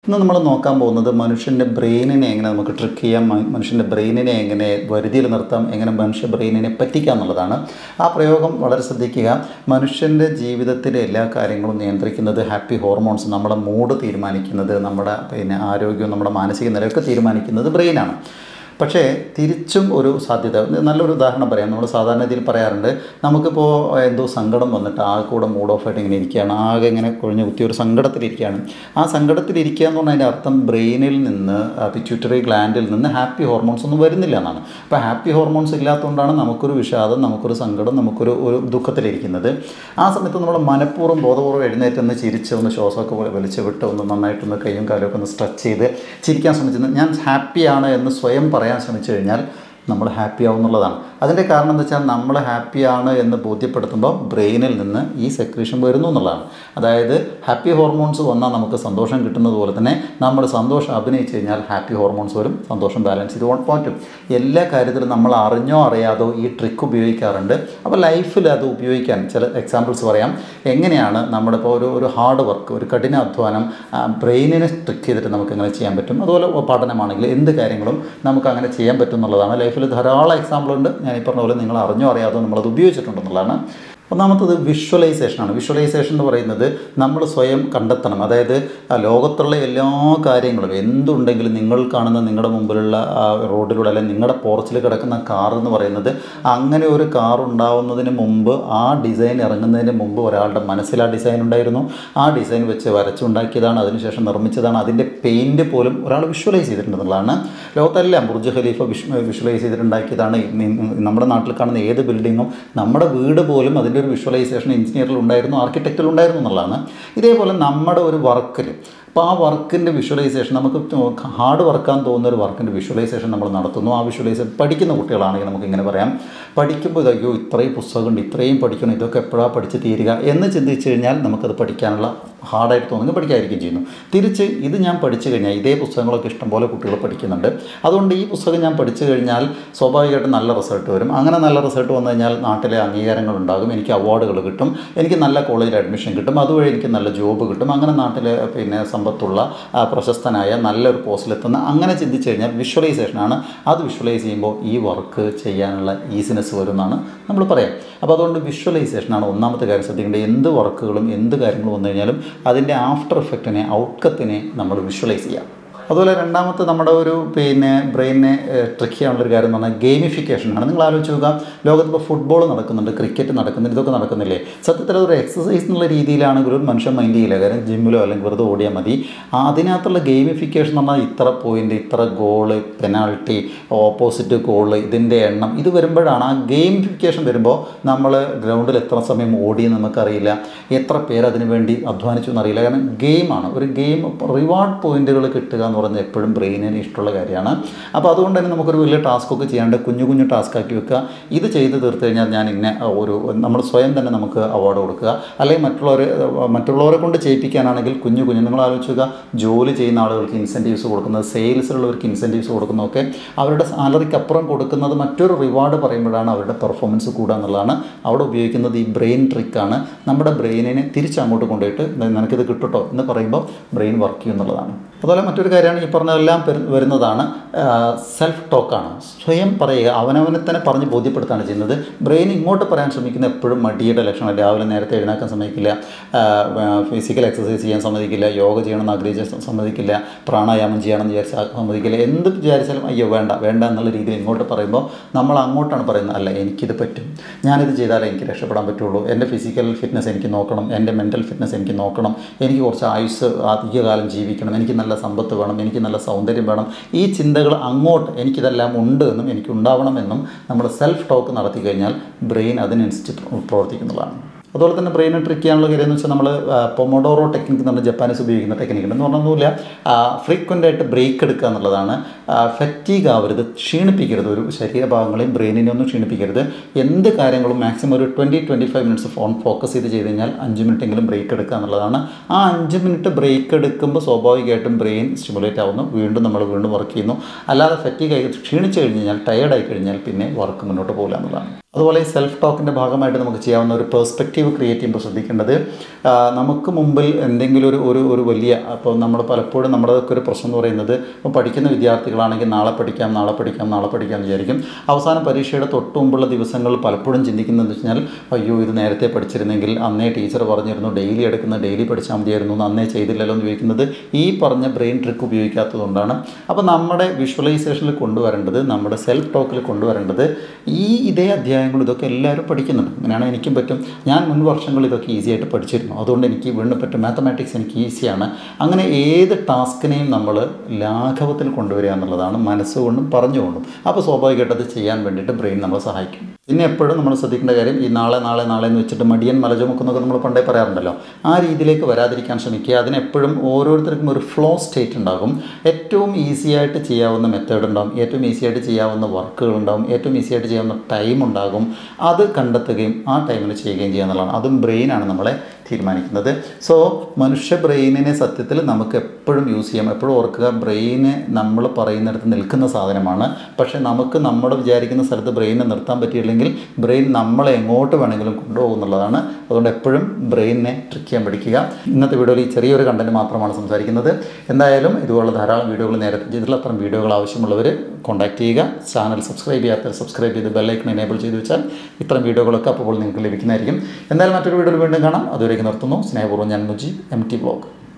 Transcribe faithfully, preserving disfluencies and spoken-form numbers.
ഇന്ന് നമ്മൾ നോക്കാൻ പോകുന്നത് മനുഷ്യൻ്റെ ബ്രെയിനിനെ എങ്ങനെ നമുക്ക് ട്രിക്ക് ചെയ്യാം, മനുഷ്യൻ്റെ ബ്രെയിനിനെ എങ്ങനെ വരുതിയിൽ നിർത്താം, എങ്ങനെ മനുഷ്യ ബ്രെയിനിനെ പറ്റിക്കാം എന്നുള്ളതാണ്. ആ പ്രയോഗം വളരെ ശ്രദ്ധിക്കുക. മനുഷ്യൻ്റെ ജീവിതത്തിലെ എല്ലാ കാര്യങ്ങളും നിയന്ത്രിക്കുന്നത് ഹാപ്പി ഹോർമോൺസ്, നമ്മുടെ മൂഡ് തീരുമാനിക്കുന്നത്, നമ്മുടെ പിന്നെ ആരോഗ്യവും നമ്മുടെ മാനസിക നിലയൊക്കെ തീരുമാനിക്കുന്നത് ബ്രെയിനാണ്. പക്ഷേ തിരിച്ചും ഒരു സാധ്യത, നല്ലൊരു ഉദാഹരണം പറയാം. നമ്മൾ സാധാരണ രീതിയിൽ പറയാറുണ്ട്, നമുക്കിപ്പോൾ എന്തോ സങ്കടം വന്നിട്ട് ആകെ കൂടെ മൂഡ് ഓഫ് ആയിട്ട് ഇങ്ങനെ ഇരിക്കുകയാണ്, ആകെ ഇങ്ങനെ കൊഴിഞ്ഞു കുത്തി ഒരു സങ്കടത്തിലിരിക്കുകയാണ്. ആ സങ്കടത്തിലിരിക്കുക എന്ന് പറഞ്ഞാൽ അതിൻ്റെ അർത്ഥം ബ്രെയിനിൽ നിന്ന്, പിറ്റ്യൂട്ടറി ഗ്ലാൻഡിൽ നിന്ന് ഹാപ്പി ഹോർമോൺസ് ഒന്നും വരുന്നില്ല എന്നാണ്. അപ്പോൾ ഹാപ്പി ഹോർമോൺസ് ഇല്ലാത്തതുകൊണ്ടാണ് നമുക്കൊരു വിഷാദം, നമുക്കൊരു സങ്കടം, നമുക്കൊരു ഒരു ദുഃഖത്തിലിരിക്കുന്നത്. ആ സമയത്ത് നമ്മൾ മനഃപൂർവ്വം ബോധപൂർവ്വം എഴുന്നേറ്റ് ഒന്ന് ചിരിച്ച് ഒന്ന് ശ്വാസമൊക്കെ വലിച്ചു വിട്ട് ഒന്ന് നന്നായിട്ടൊന്ന് കൈയും കാലുമൊക്കെ ഒന്ന് സ്ട്രെച്ച് ചെയ്ത് ചിരിക്കാൻ ശ്രമിച്ചത്, ഞാൻ ഹാപ്പിയാണ് എന്ന് സ്വയം പറയാൻ ശ്രമിച്ചു കഴിഞ്ഞാൽ നമ്മൾ ഹാപ്പി ആവും എന്നുള്ളതാണ്. അതിൻ്റെ കാരണം എന്താ വെച്ചാൽ നമ്മൾ ഹാപ്പിയാണ് എന്ന് ബോധ്യപ്പെടുത്തുമ്പോൾ ബ്രെയിനിൽ നിന്ന് ഈ സെക്രീഷൻ വരുന്നു എന്നുള്ളതാണ്. അതായത് ഹാപ്പി ഹോർമോൺസ് വന്നാൽ നമുക്ക് സന്തോഷം കിട്ടുന്നത് പോലെ തന്നെ നമ്മൾ സന്തോഷം അഭിനയിച്ച് കഴിഞ്ഞാൽ ഹാപ്പി ഹോർമോൺസ് വരും, സന്തോഷം ബാലൻസ് ചെയ്ത് പറ്റും. എല്ലാ കാര്യത്തിലും നമ്മൾ അറിഞ്ഞോ അറിയാതോ ഈ ട്രിക്ക് ഉപയോഗിക്കാറുണ്ട്. അപ്പോൾ ലൈഫിൽ അത് ഉപയോഗിക്കാൻ ചില എക്സാമ്പിൾസ് പറയാം. എങ്ങനെയാണ് നമ്മുടെ ഇപ്പോൾ ഒരു ഒരു ഹാർഡ് വർക്ക്, ഒരു കഠിന അധ്വാനം ബ്രെയിനിനെ ട്രിക്ക് ചെയ്തിട്ട് നമുക്ക് എങ്ങനെ ചെയ്യാൻ പറ്റും, അതുപോലെ പഠനമാണെങ്കിൽ എന്ത് കാര്യങ്ങളും നമുക്ക് അങ്ങനെ ചെയ്യാൻ പറ്റും എന്നുള്ളതാണ്. ലൈഫിൽ ധാരാളം എക്സാമ്പിൾ ഉണ്ട്. ഞാൻ ഈ പറഞ്ഞ പോലെ നിങ്ങൾ അറിഞ്ഞോ അറിയാതോ നമ്മളത് ഉപയോഗിച്ചിട്ടുണ്ടെന്നുള്ളതാണ്. ഒന്നാമത്തത് വിഷ്വലൈസേഷനാണ്. വിഷ്വലൈസേഷൻ എന്ന് പറയുന്നത് നമ്മൾ സ്വയം കണ്ടെത്തണം. അതായത് ലോകത്തുള്ള എല്ലാ കാര്യങ്ങളും എന്തുണ്ടെങ്കിലും നിങ്ങൾ കാണുന്ന നിങ്ങളുടെ മുമ്പിലുള്ള റോഡിലൂടെ അല്ലെങ്കിൽ നിങ്ങളുടെ പോർച്ചിൽ കിടക്കുന്ന കാർ എന്ന് പറയുന്നത്, അങ്ങനെ ഒരു കാർ ഉണ്ടാവുന്നതിന് മുമ്പ്, ആ ഡിസൈൻ ഇറങ്ങുന്നതിന് മുമ്പ് ഒരാളുടെ മനസ്സിൽ ആ ഡിസൈൻ ഉണ്ടായിരുന്നു. ആ ഡിസൈൻ വെച്ച് വരച്ചുണ്ടാക്കിയതാണ്, അതിനുശേഷം നിർമ്മിച്ചതാണ്. അതിൻ്റെ പെയിൻറ്റ് പോലും ഒരാൾ വിഷ്വലൈസ് ചെയ്തിട്ടുണ്ടെന്നുള്ളതാണ്. ലോകത്തെല്ലാം ബുർജ് ഖലീഫ വിഷ് വിഷ്വലൈസ് ചെയ്തിട്ടുണ്ടാക്കിയതാണ്. നമ്മുടെ നാട്ടിൽ കാണുന്ന ഏത് ബിൽഡിങ്ങും, നമ്മുടെ വീട് പോലും അതിൻ്റെ ഒരു വിഷ്വലൈസേഷൻ എഞ്ചിനീയറിൽ ഉണ്ടായിരുന്നു, ആർക്കിടെക്റ്റിൽ ഉണ്ടായിരുന്നു എന്നുള്ളതാണ്. ഇതേപോലെ നമ്മുടെ ഒരു വർക്കിൽ, അപ്പോൾ ആ വർക്കിൻ്റെ വിഷ്വലൈസേഷൻ, നമുക്ക് ഹാർഡ് വർക്കാൻ തോന്നുന്ന ഒരു വർക്കിൻ്റെ വിഷ്വലൈസേഷൻ നമ്മൾ നടത്തുന്നു. ആ വിഷ്വലൈസേഷൻ പഠിക്കുന്ന കുട്ടികളാണെങ്കിൽ നമുക്കിങ്ങനെ പറയാം, പഠിക്കുമ്പോൾ ഇതയ്യോ ഇത്രയും പുസ്തകമുണ്ട്, ഇത്രയും പഠിക്കണം, ഇതൊക്കെ എപ്പോഴാണ് പഠിച്ച് തീരുക എന്ന് ചിന്തിച്ച് കഴിഞ്ഞാൽ നമുക്കത് പഠിക്കാനുള്ള ഹാർഡായിട്ട് തോന്നുമെങ്കിൽ പഠിക്കാതിരിക്കുകയും ചെയ്യുന്നു. തിരിച്ച് ഇത് ഞാൻ പഠിച്ചു കഴിഞ്ഞാൽ, ഇതേ പുസ്തകങ്ങളൊക്കെ ഇഷ്ടംപോലെ കുട്ടികൾ പഠിക്കുന്നുണ്ട്, അതുകൊണ്ട് ഈ പുസ്തകം ഞാൻ പഠിച്ചു കഴിഞ്ഞാൽ സ്വാഭാവികമായിട്ടും നല്ല റിസൾട്ട് വരും. അങ്ങനെ നല്ല റിസൾട്ട് വന്നു കഴിഞ്ഞാൽ നാട്ടിലെ അംഗീകാരങ്ങൾ ഉണ്ടാകും, എനിക്ക് അവാർഡുകൾ കിട്ടും, എനിക്ക് നല്ല കോളേജിൽ അഡ്മിഷൻ കിട്ടും, അതുവഴി എനിക്ക് നല്ല ജോബ് കിട്ടും, അങ്ങനെ നാട്ടിലെ പിന്നെ സമ്പത്തുള്ള പ്രശസ്തനായ നല്ലൊരു പോസ്റ്റിലെത്തുന്ന, അങ്ങനെ ചിന്തിച്ചു കഴിഞ്ഞാൽ വിഷ്വലൈസേഷനാണ്. അത് വിഷ്വലൈസ് ചെയ്യുമ്പോൾ ഈ വർക്ക് ചെയ്യാനുള്ള ഈസിനെസ് വരുമെന്നാണ് നമ്മൾ പറയാം. അപ്പോൾ അതുകൊണ്ട് വിഷ്വലൈസേഷനാണ് ഒന്നാമത്തെ കാര്യം ശ്രദ്ധിക്കേണ്ടത്. എന്ത് വർക്കുകളും എന്ത് കാര്യങ്ങളും വന്നു കഴിഞ്ഞാലും അതിൻ്റെ ആഫ്റ്റർ എഫക്റ്റിനെ, ഔട്ട്കത്തിനെ നമ്മൾ വിഷ്വലൈസ് ചെയ്യാം. അതുപോലെ രണ്ടാമത്തെ നമ്മുടെ ഒരു പിന്നെ ബ്രെയിനിനെ ട്രിക്ക് ചെയ്യാനുള്ളൊരു കാര്യം എന്ന് പറഞ്ഞാൽ ഗെയിമിഫിക്കേഷനാണ്. നിങ്ങൾ ആലോചിച്ച് നോക്കുക, ലോകത്തിപ്പോൾ ഫുട്ബോൾ നടക്കുന്നുണ്ട്, ക്രിക്കറ്റ് നടക്കുന്നുണ്ട്, ഇതൊക്കെ നടക്കുന്നില്ലേ? സത്യത്തിൽ അതൊരു എക്സസൈസ് എന്നുള്ള രീതിയിലാണെങ്കിൽ ഒരു മനുഷ്യൻ മൈൻഡ് ചെയ്യില്ല, കാര്യം ജിമ്മിലോ അല്ലെങ്കിൽ വെറുതെ ഓടിയാൽ മതി. അതിനകത്തുള്ള ഗെയിമിഫിക്കേഷൻ എന്ന് പറഞ്ഞാൽ ഇത്ര പോയിൻ്റ്, ഇത്ര ഗോള്, പെനാൾട്ടി, ഓപ്പോസിറ്റ് ഗോള്, ഇതിൻ്റെ എണ്ണം, ഇത് വരുമ്പോഴാണ് ആ ഗെയിമിഫിക്കേഷൻ വരുമ്പോൾ നമ്മൾ ഗ്രൗണ്ടിൽ എത്ര സമയം ഓടിയെന്ന് നമുക്കറിയില്ല, എത്ര പേര് അതിനു വേണ്ടി അധ്വാനിച്ചു എന്നറിയില്ല. കാരണം ഗെയിമാണ്. ഒരു ഗെയിം റിവാർഡ് പോയിൻറ്റുകൾ കിട്ടുക എന്ന് പറഞ്ഞാൽ എപ്പോഴും ബ്രെയിനിന് ഇഷ്ടമുള്ള കാര്യമാണ്. അപ്പോൾ അതുകൊണ്ട് തന്നെ നമുക്കൊരു വലിയ ടാസ്ക്കൊക്കെ ചെയ്യാണ്ട് കുഞ്ഞു കുഞ്ഞു ടാസ്ക്കാക്കി വെക്കുക. ഇത് ചെയ്ത് തീർത്ത് കഴിഞ്ഞാൽ ഞാൻ ഇന്ന ഒരു, നമ്മൾ സ്വയം തന്നെ നമുക്ക് അവാർഡ് കൊടുക്കുക. അല്ലെങ്കിൽ മറ്റുള്ളവരെ മറ്റുള്ളവരെ കൊണ്ട് ചെയ്യിപ്പിക്കാനാണെങ്കിൽ കുഞ്ഞു കുഞ്ഞു, നിങ്ങൾ ആലോചിക്കുക, ജോലി ചെയ്യുന്ന ആളുകൾക്ക് ഇൻസെൻറ്റീവ്സ് കൊടുക്കുന്നത്, സെയിൽസിലുള്ളവർക്ക് ഇൻസെൻറ്റീവ്സ് കൊടുക്കുന്നതൊക്കെ അവരുടെ സാലറിക്ക് അപ്പുറം കൊടുക്കുന്നത് മറ്റൊരു റിവാർഡ് പറയുമ്പോഴാണ് അവരുടെ പെർഫോമൻസ് കൂടുക എന്നുള്ളതാണ്. അവിടെ ഉപയോഗിക്കുന്നത് ഈ ബ്രെയിൻ ട്രിക്കാണ്. നമ്മുടെ ബ്രെയിനിനെ തിരിച്ചങ്ങോട്ട് കൊണ്ടുപോയിട്ട് നിനക്കിത് കിട്ടുട്ടോ എന്ന് പറയുമ്പോൾ ബ്രെയിൻ വർക്ക് ചെയ്യും എന്നുള്ളതാണ്. അതുപോലെ മറ്റൊരു കാര്യമാണ് ഈ പറഞ്ഞതെല്ലാം വരുന്നതാണ് സെൽഫ് ടോക്കാണ്. സ്വയം പറയുക, അവനവനെ തന്നെ പറഞ്ഞ് ബോധ്യപ്പെടുത്താണ് ചെയ്യുന്നത്. ബ്രെയിൻ ഇങ്ങോട്ട് പറയാൻ ശ്രമിക്കുന്ന എപ്പോഴും മടിയുടെ ലക്ഷണം. രാവിലെ നേരത്തെ എഴുന്നേക്കാൻ സമ്മതിക്കില്ല, ഫിസിക്കൽ എക്സസൈസ് ചെയ്യാൻ സമ്മതിക്കില്ല, യോഗ ചെയ്യണമെന്ന് ആഗ്രഹിച്ചാൽ സമ്മതിക്കില്ല, പ്രാണായാമം ചെയ്യണമെന്ന് വിചാരിച്ചാൽ സമ്മതിക്കില്ല. എന്ത് വിചാരിച്ചാലും അയ്യോ വേണ്ട വേണ്ട എന്നുള്ള രീതിയിൽ ഇങ്ങോട്ട് പറയുമ്പോൾ നമ്മൾ അങ്ങോട്ടാണ് പറയുന്നത്, അല്ല എനിക്കിത് പറ്റും, ഞാനിത് ചെയ്താലേ എനിക്ക് രക്ഷപ്പെടാൻ പറ്റുള്ളൂ, എൻ്റെ ഫിസിക്കൽ ഫിറ്റ്നസ് എനിക്ക് നോക്കണം, എൻ്റെ മെൻ്റൽ ഫിറ്റ്നസ് എനിക്ക് നോക്കണം, എനിക്ക് കുറച്ച് ആയുസ് അധികകാലം ജീവിക്കണം, എനിക്ക് നല്ല സമ്പത്ത് വേണം, എനിക്ക് നല്ല സൗന്ദര്യം വേണം. ഈ ചിന്തകൾ അങ്ങോട്ട് എനിക്കിതെല്ലാം ഉണ്ട് എന്നും എനിക്ക് ഉണ്ടാവണമെന്നും നമ്മൾ സെൽഫ് ടോക്ക് നടത്തി കഴിഞ്ഞാൽ ബ്രെയിൻ അതിനനുസരിച്ച് പ്രവർത്തിക്കുന്നതാണ്. അതുപോലെ തന്നെ ബ്രെയിനെ ട്രിക്ക് ചെയ്യാനുള്ള കാര്യം എന്ന് വെച്ചാൽ നമ്മൾ പൊമോഡോറോ ടെക്നിക്ക് എന്ന് പറഞ്ഞാൽ ജപ്പാനീസ് ഉപയോഗിക്കുന്ന ടെക്നിക്കുണ്ട്. എന്ന് പറഞ്ഞൊന്നുമില്ല, ഫ്രീക്വൻ്റ് ആയിട്ട് ബ്രേക്ക് എടുക്കുക എന്നുള്ളതാണ്. ഫറ്റീഗ് ആവരുത്, ക്ഷീണിപ്പിക്കരുത്, ഒരു ശരീരഭാഗങ്ങളെയും ബ്രെയിനിനെ ഒന്നും ക്ഷീണിപ്പിക്കരുത്. എന്ത് കാര്യങ്ങളും മാക്സിമം ഒരു twenty twenty five minutes phone focus ചെയ്ത് ചെയ്ത് കഴിഞ്ഞാൽ അഞ്ച് മിനിറ്റെങ്കിലും ബ്രേക്ക് എടുക്കുക എന്നുള്ളതാണ്. ആ അഞ്ച് മിനിറ്റ് ബ്രേക്ക് എടുക്കുമ്പോൾ സ്വാഭാവികമായിട്ടും ബ്രെയിൻ സ്റ്റിമുലേറ്റ് ആവുന്നു, വീണ്ടും നമ്മൾ വീണ്ടും വർക്ക് ചെയ്യുന്നു. അല്ലാതെ ഫറ്റീഗ് ആയി ക്ഷീണിച്ച് കഴിഞ്ഞ് കഴിഞ്ഞാൽ, ടയേർഡായി കഴിഞ്ഞാൽ പിന്നെ വർക്ക് മുന്നോട്ട് പോകില്ല എന്നുള്ളതാണ്. അതുപോലെ ഈ സെൽഫ് ടോക്കിൻ്റെ ഭാഗമായിട്ട് നമുക്ക് ചെയ്യാവുന്ന ഒരു പെർസ്പെക്റ്റീവ് ക്രിയേറ്റ് ചെയ്യുമ്പോൾ ശ്രദ്ധിക്കേണ്ടത്, നമുക്ക് മുമ്പിൽ എന്തെങ്കിലും ഒരു ഒരു ഒരു വലിയ, അപ്പോൾ നമ്മൾ പലപ്പോഴും നമ്മുടെയൊക്കെ ഒരു പ്രശ്നം എന്ന് പറയുന്നത്, ഇപ്പോൾ പഠിക്കുന്ന വിദ്യാർത്ഥികളാണെങ്കിൽ നാളെ പഠിക്കാം നാളെ പഠിക്കാം നാളെ പഠിക്കാം എന്ന് വിചാരിക്കും. അവസാന പരീക്ഷയുടെ തൊട്ട് മുമ്പുള്ള ദിവസങ്ങൾ പലപ്പോഴും ചിന്തിക്കുന്നതെന്ന് വെച്ച് കഴിഞ്ഞാൽ, അയ്യോ ഇത് നേരത്തെ പഠിച്ചിരുന്നെങ്കിൽ, അന്നേ ടീച്ചർ പറഞ്ഞിരുന്നു ഡെയിലി എടുക്കുന്ന ഡെയിലി പഠിച്ചാൽ മതിയായിരുന്നു, അന്നേ ചെയ്തില്ലല്ലോ എന്ന് ചോദിക്കുന്നത് ഈ പറഞ്ഞ ബ്രെയിൻ ട്രിക്ക് ഉപയോഗിക്കാത്തതുകൊണ്ടാണ്. അപ്പോൾ നമ്മുടെ വിഷ്വലൈസേഷനിൽ കൊണ്ടുവരേണ്ടത്, നമ്മുടെ സെൽഫ് ടോക്കിൽ കൊണ്ടുവരേണ്ടത്, ഈ ഇതേ അധ്യായങ്ങൾ ഇതൊക്കെ എല്ലാവരും പഠിക്കുന്നുണ്ട്, അങ്ങനെയാണ് എനിക്കും പറ്റും, ഞാൻ മുൻ വർഷങ്ങളിൽ ഇതൊക്കെ ഈസി ആയിട്ട് പഠിച്ചിരുന്നു, അതുകൊണ്ട് എനിക്ക് വീണ്ടും പറ്റും, മാത്തമാറ്റിക്സ് എനിക്ക് ഈസിയാണ്. അങ്ങനെ ഏത് ടാസ്കിനെയും നമ്മൾ ലാഘവത്തിൽ കൊണ്ടുവരിക എന്നുള്ളതാണ്, മനസ്സുകൊണ്ടും പറഞ്ഞുകൊണ്ടും. അപ്പോൾ സ്വാഭാവികമായിട്ട് അത് ചെയ്യാൻ വേണ്ടിയിട്ട് ബ്രെയിൻ നമ്മളെ സഹായിക്കും. പിന്നെ എപ്പോഴും നമ്മൾ ശ്രദ്ധിക്കേണ്ട കാര്യം, ഈ നാളെ നാളെ നാളെ എന്ന് വെച്ചിട്ട് മടിയൻ മലചുമക്കുന്നൊക്കെ നമ്മൾ പണ്ടേ പറയാറുണ്ടല്ലോ, ആ രീതിയിലേക്ക് വരാതിരിക്കാൻ ശ്രമിക്കുക. അതിനെപ്പോഴും ഓരോരുത്തർക്കും ഒരു ഫ്ലോ സ്റ്റേറ്റ് ഉണ്ടാകും. ഏറ്റവും ഈസി ആയിട്ട് ചെയ്യാവുന്ന മെത്തേഡ് ഉണ്ടാകും, ഏറ്റവും ഈസി ആയിട്ട് ചെയ്യാവുന്ന വർക്കുകൾ ഉണ്ടാകും, ഏറ്റവും ഈസി ആയിട്ട് ചെയ്യാവുന്ന ടൈം ഉണ്ടാകും. അത് കണ്ടെത്തുകയും ആ ടൈമിൽ ചെയ്യുകയും ചെയ്യുക എന്നുള്ളതാണ്. അതും ബ്രെയിനാണ് നമ്മളെ തീരുമാനിക്കുന്നത്. സോ മനുഷ്യ ബ്രെയിനിനെ സത്യത്തിൽ നമുക്ക് എപ്പോഴും യൂസ് ചെയ്യാം. എപ്പോഴും ഓർക്കുക, ബ്രെയിന് നമ്മൾ പറയുന്നിടത്ത് നിൽക്കുന്ന സാധനമാണ്. പക്ഷേ നമുക്ക് നമ്മൾ വിചാരിക്കുന്ന സ്ഥലത്ത് ബ്രെയിനെ നിർത്താൻ പറ്റിയില്ലെങ്കിൽ ബ്രെയിൻ നമ്മളെ എങ്ങോട്ട് വേണമെങ്കിലും കൊണ്ടുപോകും എന്നുള്ളതാണ്. അതുകൊണ്ട് എപ്പോഴും ബ്രെയിനിനെ ട്രിക്ക് ചെയ്യാൻ പഠിക്കുക. ഇന്നത്തെ വീഡിയോയിൽ ഈ ചെറിയൊരു കണ്ടൻറ്റ് മാത്രമാണ് സംസാരിക്കുന്നത്. എന്തായാലും ഇതുപോലുള്ള ധാരാളം വീഡിയോകൾ നേരത്തെ ചെയ്തിട്ടുള്ള അത്തരം വീഡിയോകൾ ആവശ്യമുള്ളവർ കോൺടാക്ട് ചെയ്യുക. ചാനൽ സബ്സ്ക്രൈബ് ചെയ്യാത്തവർ സബ്സ്ക്രൈബ് ചെയ്ത് ബെല്ലൈക്കൺ എനേബിൾ ചെയ്ത് വെച്ചാൽ ഇത്തരം വീഡിയോകളൊക്കെ അപ്പോൾ നിങ്ങൾക്ക് ലഭിക്കുന്നതായിരിക്കും. എന്തായാലും മറ്റൊരു വീഡിയോയിൽ വീണ്ടും കാണാം. അതുവരേക്ക് നിർത്തുന്നു. സ്നേഹപൂർവ്വം ഞാൻ മുജീബ്, എം ടി വ്ലോഗ്.